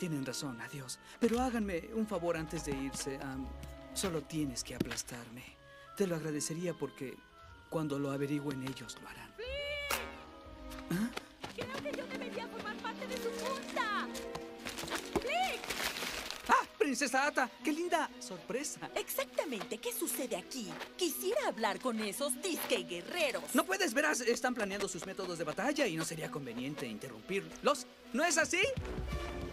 tienen razón, adiós. Pero háganme un favor antes de irse. Solo tienes que aplastarme. Te lo agradecería porque cuando lo averigüen ellos lo harán. ¿Ah? Creo que yo debería formar parte de su junta. ¡Flick! ¡Ah! ¡Princesa Ata! ¡Qué linda sorpresa! Exactamente, ¿qué sucede aquí? Quisiera hablar con esos disque guerreros. No puedes, verás, están planeando sus métodos de batalla y no sería conveniente interrumpirlos. ¿No es así?